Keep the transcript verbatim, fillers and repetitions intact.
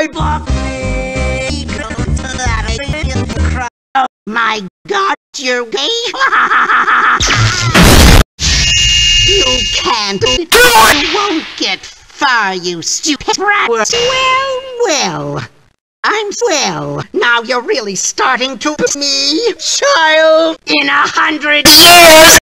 I bought Oh my God, you're gay. You can't do it. You won't get far, you stupid brat. Well, well. I'm swell. Now you're really starting to piss me, child. In a hundred years.